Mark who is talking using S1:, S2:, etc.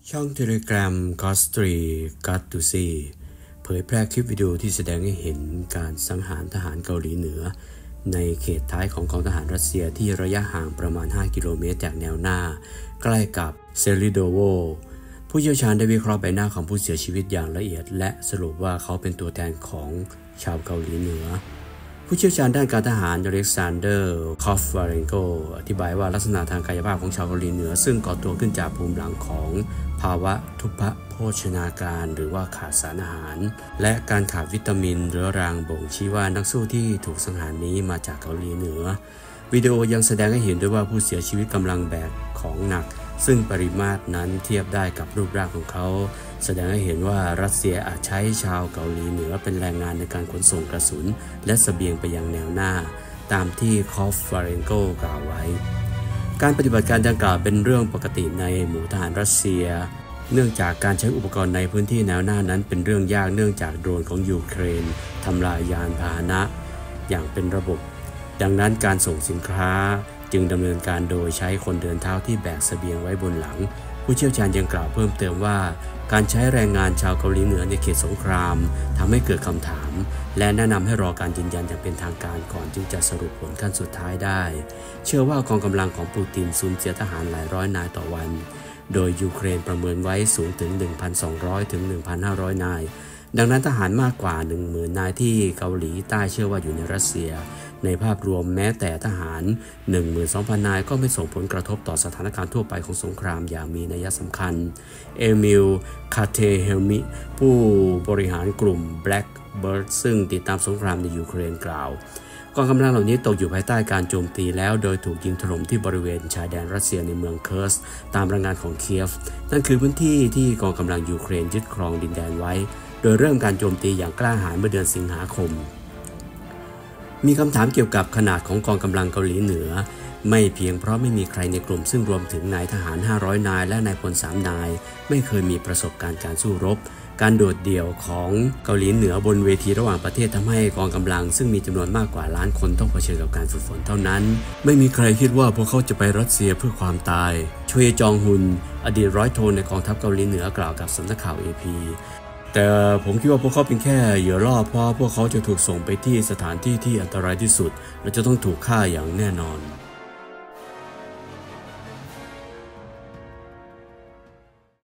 S1: ช่อง Telegram Gostry Gattusi เผยแพร่คลิปวิดีโอที่แสดงให้เห็นการสังหารทหารเกาหลีเหนือในเขตท้ายของกองทหารรัสเซียที่ระยะห่างประมาณ5กิโลเมตรจากแนวหน้าใกล้กับเซริโดโวผู้เชี่ยวชาญได้วิเคราะห์ใบหน้าของผู้เสียชีวิตอย่างละเอียดและสรุปว่าเขาเป็นตัวแทนของชาวเกาหลีเหนือผู้เชี่ยวชาญด้านการทหารอเล็กซานเดอร์คอฟวาเรนโกอธิบายว่าลักษณะทางกายภาพของชาวเกาหลีเหนือซึ่งก่อตัวขึ้นจากภูมิหลังของภาวะทุพพโภชนาการหรือว่าขาดสารอาหารและการขาดวิตามินเรื้อรังบ่งชี้ว่านักสู้ที่ถูกสังหารนี้มาจากเกาหลีเหนือวิดีโอยังแสดงให้เห็นด้วยว่าผู้เสียชีวิตกำลังแบกของหนักซึ่งปริมาตรนั้นเทียบได้กับรูปร่างของเขาแสดงให้เห็นว่ารัสเซียอาจใช้ชาวเกาหลีเหนือเป็นแรงงานในการขนส่งกระสุนและเสบียงไปยังแนวหน้าตามที่คอฟวาเรนโกกล่าวไว้การปฏิบัติการดังกล่าวเป็นเรื่องปกติในหมู่ทหารรัสเซียเนื่องจากการใช้อุปกรณ์ในพื้นที่แนวหน้านั้นเป็นเรื่องยากเนื่องจากโดรนของยูเครนทำลายยานพาหนะอย่างเป็นระบบดังนั้นการส่งสินค้าจึงดำเนินการโดยใช้คนเดินเท้าที่แบกเสบียงไว้บนหลังผู้เชี่ยวชาญยังกล่าวเพิ่มเติมว่าการใช้แรงงานชาวเกาหลีเหนือในเขตสงครามทำให้เกิดคำถามและแนะนำให้รอการยืนยันอย่างเป็นทางการก่อนจึงจะสรุปผลขั้นสุดท้ายได้เชื่อว่ากองกำลังของปูตินสูญเสียทหารหลายร้อยนายต่อวันโดยยูเครนประเมินไว้สูงถึง 1,200 ถึง 1,500 นายดังนั้นทหารมากกว่า 10,000 นายที่เกาหลีใต้เชื่อว่าอยู่ในรัสเซียในภาพรวมแม้แต่ทหาร 12,000 นายก็ไม่ส่งผลกระทบต่อสถานการณ์ทั่วไปของสงครามอย่างมีนัยสำคัญเอมิล คาเทเฮลมิผู้บริหารกลุ่ม Black Bird ซึ่งติดตามสงครามในยูเครนกล่าวกองกำลังเหล่านี้ตกอยู่ภายใต้การโจมตีแล้วโดยถูกยิงถล่มที่บริเวณชายแดนรัสเซียในเมืองเคิร์สตามรายงานของเคียฟนั่นคือพื้นที่ที่กองกำลังยูเครนยึดครองดินแดนไว้โดยเริ่มการโจมตีอย่างกล้าหาญเมื่อเดือนสิงหาคมมีคำถามเกี่ยวกับขนาดของกองกำลังเกาหลีเหนือไม่เพียงเพราะไม่มีใครในกลุ่มซึ่งรวมถึงนายทหาร500นายและนายพล3นายไม่เคยมีประสบการณ์การสู้รบการโดดเดี่ยวของเกาหลีเหนือบนเวทีระหว่างประเทศทำให้กองกำลังซึ่งมีจำนวนมากกว่าล้านคนต้องเผชิญกับการฝึกฝนเท่านั้นไม่มีใครคิดว่าพวกเขาจะไปรัสเซียเพื่อความตายชเวจองฮุนอดีตร้อยโทในกองทัพเกาหลีเหนือกล่าวกับสำนักข่าว APแต่ผมคิดว่าพวกเขาเป็นแค่เหยื่อล่อเพราะพวกเขาจะถูกส่งไปที่สถานที่ที่อันตรายที่สุดและจะต้องถูกฆ่าอย่างแน่นอน